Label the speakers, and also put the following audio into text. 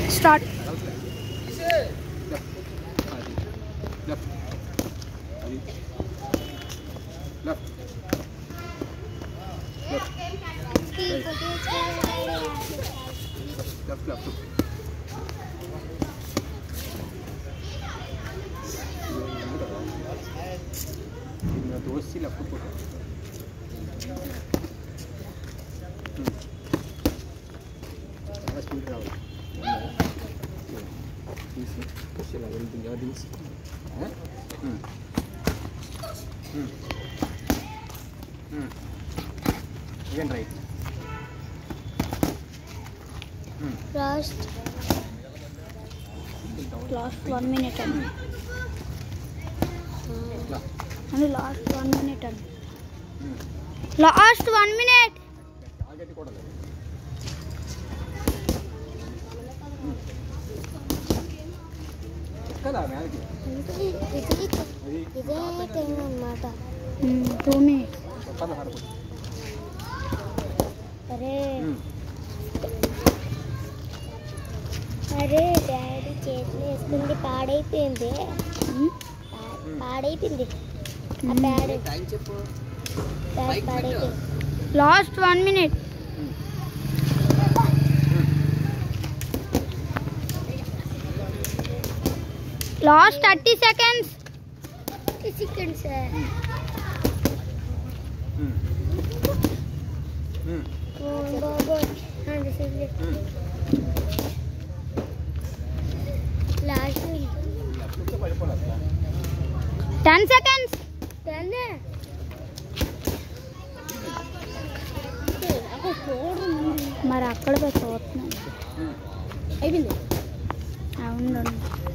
Speaker 1: Start.
Speaker 2: Again right.
Speaker 1: Last 1 minute and last 1 minute and last 1 minute.
Speaker 2: Kada మ్యాలకి
Speaker 1: ఇదే time అన్నమాట 2 minutes. అరే అరే daddy చేతిలో వేసుకుంది పాడైపోయింది పాడైపోయింది ఆ ప్యాడ్
Speaker 2: టైం చెప్పు
Speaker 1: పాడైపోయింది last 1 minute last 30 seconds 30 seconds last 10 seconds 10 మరి అక్కడ పోయి చూస్తున్నాను అయిపోయింది అవును